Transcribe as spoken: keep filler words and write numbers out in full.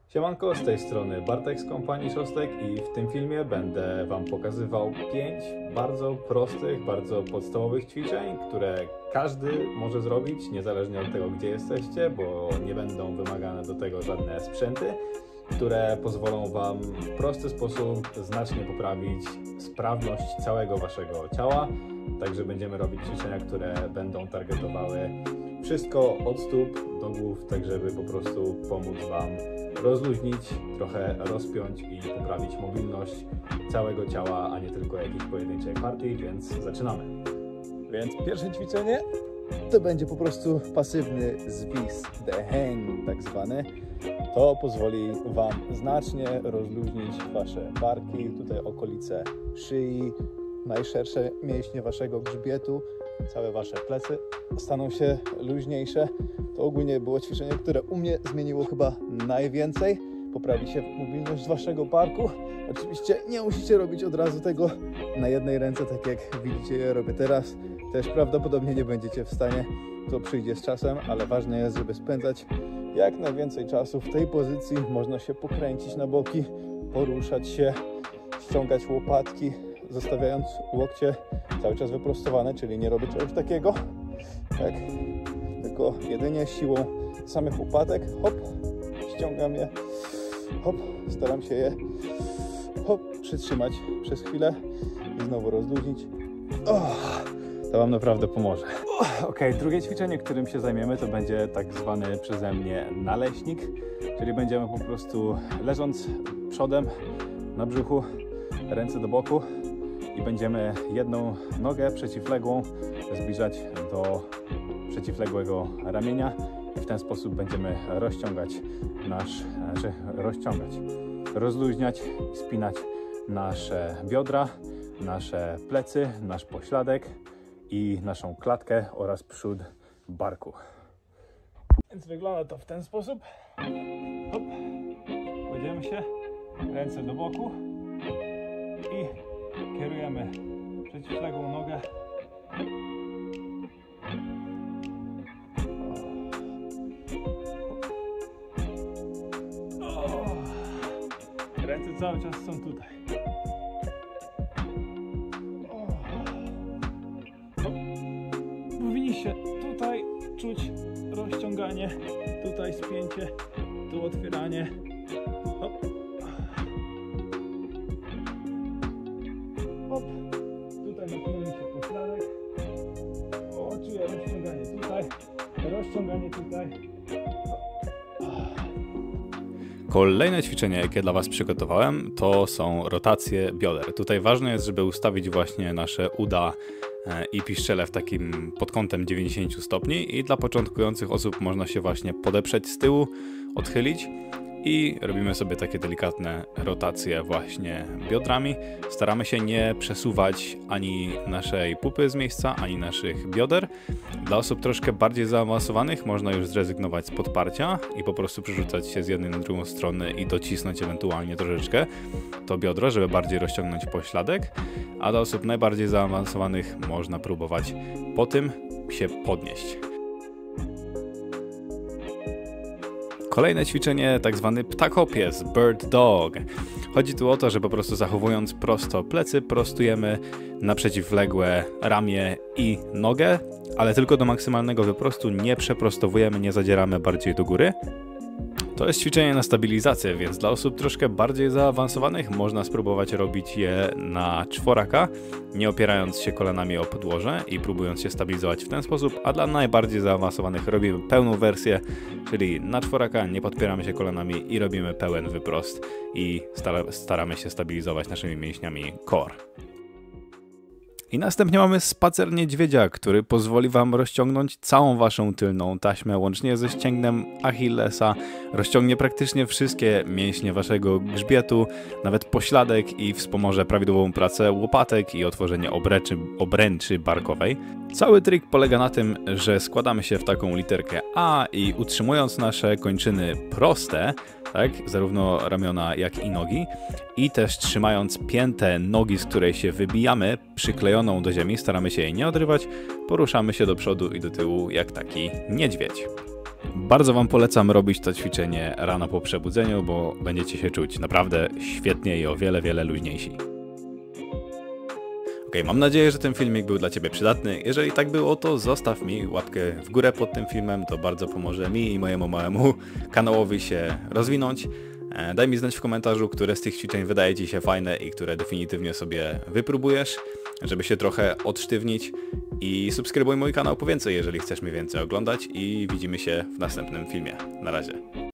Siemanko, z tej strony Bartek z kompanii Szostek i w tym filmie będę Wam pokazywał pięć bardzo prostych, bardzo podstawowych ćwiczeń, które każdy może zrobić, niezależnie od tego, gdzie jesteście, bo nie będą wymagane do tego żadne sprzęty, które pozwolą Wam w prosty sposób znacznie poprawić sprawność całego Waszego ciała. Także będziemy robić ćwiczenia, które będą targetowały wszystko od stóp do głów, tak żeby po prostu pomóc Wam rozluźnić, trochę rozpiąć i poprawić mobilność całego ciała, a nie tylko jakiejś pojedynczej partii, więc zaczynamy. Więc pierwsze ćwiczenie to będzie po prostu pasywny zwis, the hang tak zwany. To pozwoli Wam znacznie rozluźnić Wasze barki, tutaj okolice szyi, najszersze mięśnie Waszego grzbietu, całe Wasze plecy staną się luźniejsze. To ogólnie było ćwiczenie, które u mnie zmieniło chyba najwięcej. Poprawi się mobilność Waszego barku. Oczywiście nie musicie robić od razu tego na jednej ręce, tak jak widzicie, ja robię teraz. Też prawdopodobnie nie będziecie w stanie, to przyjdzie z czasem, ale ważne jest, żeby spędzać jak najwięcej czasu w tej pozycji. Można się pokręcić na boki, poruszać się, ściągać łopatki, zostawiając łokcie cały czas wyprostowane, czyli nie robię czegoś takiego, tak, tylko jedynie siłą samych łopatek, hop, ściągam je, hop, staram się je, hop, przytrzymać przez chwilę i znowu rozluźnić. Oh, to Wam naprawdę pomoże. Ok, drugie ćwiczenie, którym się zajmiemy, to będzie tak zwany przeze mnie naleśnik, czyli będziemy po prostu leżąc przodem na brzuchu, ręce do boku i będziemy jedną nogę przeciwległą zbliżać do przeciwległego ramienia i w ten sposób będziemy rozciągać nasz, znaczy rozciągać, rozluźniać, spinać nasze biodra, nasze plecy, nasz pośladek i naszą klatkę oraz przód barku. Więc wygląda to w ten sposób. Hop. Kładziemy się, ręce do boku i kierujemy przeciwległą nogę o. Ręce cały czas są tutaj. O. Powinniście tutaj czuć rozciąganie, tutaj spięcie, tu otwieranie. Hop. Hop. Tutaj napinamy się pośladek. O, czuję rozciąganie tutaj, rozciąganie tutaj. Kolejne ćwiczenie, jakie dla Was przygotowałem, to są rotacje bioder. Tutaj ważne jest, żeby ustawić właśnie nasze uda i piszczele w takim pod kątem dziewięćdziesiąt stopni i dla początkujących osób można się właśnie podeprzeć z tyłu, odchylić i robimy sobie takie delikatne rotacje właśnie biodrami. Staramy się nie przesuwać ani naszej pupy z miejsca, ani naszych bioder. Dla osób troszkę bardziej zaawansowanych można już zrezygnować z podparcia i po prostu przerzucać się z jednej na drugą stronę i docisnąć ewentualnie troszeczkę to biodro, żeby bardziej rozciągnąć pośladek. A dla osób najbardziej zaawansowanych można próbować po tym się podnieść. Kolejne ćwiczenie, tak zwany ptakopies, bird dog. Chodzi tu o to, że po prostu zachowując prosto plecy, prostujemy na przeciwległe ramię i nogę, ale tylko do maksymalnego wyprostu, nie przeprostowujemy, nie zadzieramy bardziej do góry. To jest ćwiczenie na stabilizację, więc dla osób troszkę bardziej zaawansowanych można spróbować robić je na czworaka, nie opierając się kolanami o podłoże i próbując się stabilizować w ten sposób, a dla najbardziej zaawansowanych robimy pełną wersję, czyli na czworaka, nie podpieramy się kolanami i robimy pełen wyprost i staramy się stabilizować naszymi mięśniami core. I następnie mamy spacer niedźwiedzia, który pozwoli Wam rozciągnąć całą Waszą tylną taśmę, łącznie ze ścięgnem Achillesa. Rozciągnie praktycznie wszystkie mięśnie Waszego grzbietu, nawet pośladek i wspomoże prawidłową pracę łopatek i otworzenie obręczy, obręczy barkowej. Cały trik polega na tym, że składamy się w taką literkę A i utrzymując nasze kończyny proste, tak, zarówno ramiona jak i nogi, i też trzymając piętę nogi, z której się wybijamy, przyklejoną do ziemi, staramy się jej nie odrywać, poruszamy się do przodu i do tyłu jak taki niedźwiedź. Bardzo Wam polecam robić to ćwiczenie rano po przebudzeniu, bo będziecie się czuć naprawdę świetnie i o wiele, wiele luźniejsi. Ok, mam nadzieję, że ten filmik był dla Ciebie przydatny. Jeżeli tak było, to zostaw mi łapkę w górę pod tym filmem, to bardzo pomoże mi i mojemu małemu kanałowi się rozwinąć. Daj mi znać w komentarzu, które z tych ćwiczeń wydaje Ci się fajne i które definitywnie sobie wypróbujesz, żeby się trochę odsztywnić. I subskrybuj mój kanał po więcej, jeżeli chcesz mnie więcej oglądać i widzimy się w następnym filmie. Na razie.